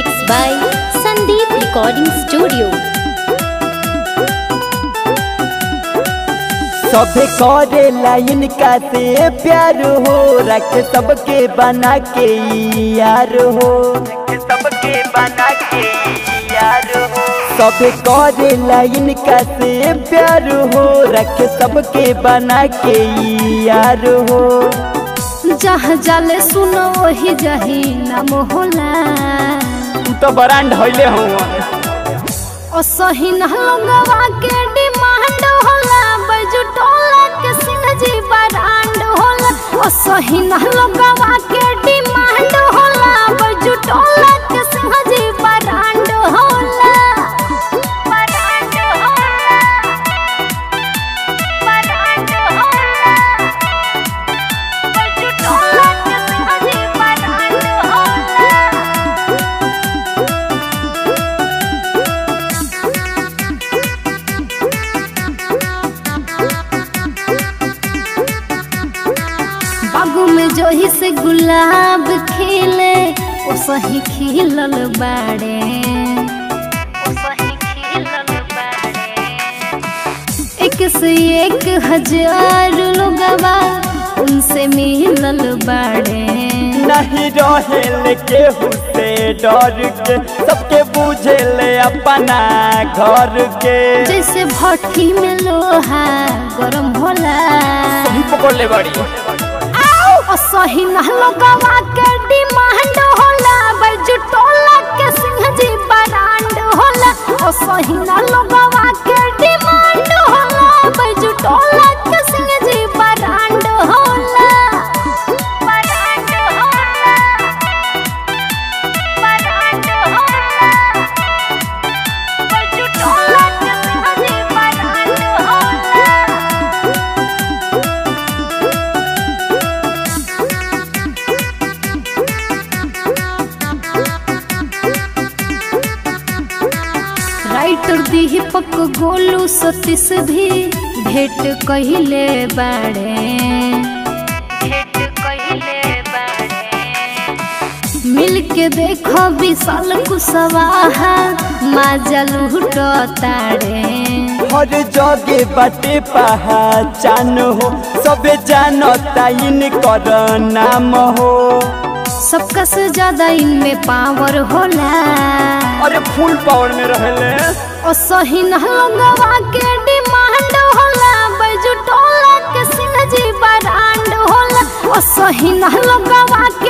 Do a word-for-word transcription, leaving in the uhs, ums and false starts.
Mixed by Sandeep Recording Studio। सबे करे line का से प्यार हो, रख सबके बना के यार हो, सबके बना के यार हो। सबे करे लाइन का से प्यार हो, रख सबके बना के यार हो। जहाँ जाले सुनो वही जही नाम होला। तू तो ब्रांड होइले हो ओ सही न लगवा के डिमांड होला। बैजू टोला के सिंह जी ब्रांड होला। ओ सही न लगवा के डिमांड होला। बैजू टोला के सिंह जी ब्रांड होला। ब्रांड होला, ब्रांड होला। बैजू टोला के सिंह जी ब्रांड होला। बागों में जो ही से गुलाब खिले, ओ सही खिलल बाड़े, ओ सही खिलल बाड़े। एक से एक हजार लोगवा उनसे मिलल बाड़े। नहीं रहे केहू से डर के, सबके बुझे ले अपना घर के। जैसे भट्टी में लोहा गरम होला। पकड़ ले बड़ी ओ सही न लगवा के डिमांड होला। बैजू टोला के सिंह जी ब्रांड होला। ओ सही न लगवा के डिमांड होला। बैजू टोला के सिंह जी ब्रांड होला। ब्रांड होला, ब्रांड होला। बैजू टोला के सिंह जी ब्रांड होला। राइटर दीपक गोलू सतीश भी भेंट कहिले बाड़े, भेंट कहिले बाड़े। मिल के देखो विशाल कुशवाहा माजा लूटो ताड़े। हर जगे बाटे पहचान हो, सबे जानता इनकर नाम हो। सबका से ज्यादा इनमें पावर होला। अरे फुल पावर में रहले। ओ सही न लगवा के डिमांड होला। बैजू टोला के सिंह जी ब्रांड होला। ओ सही न लगवा के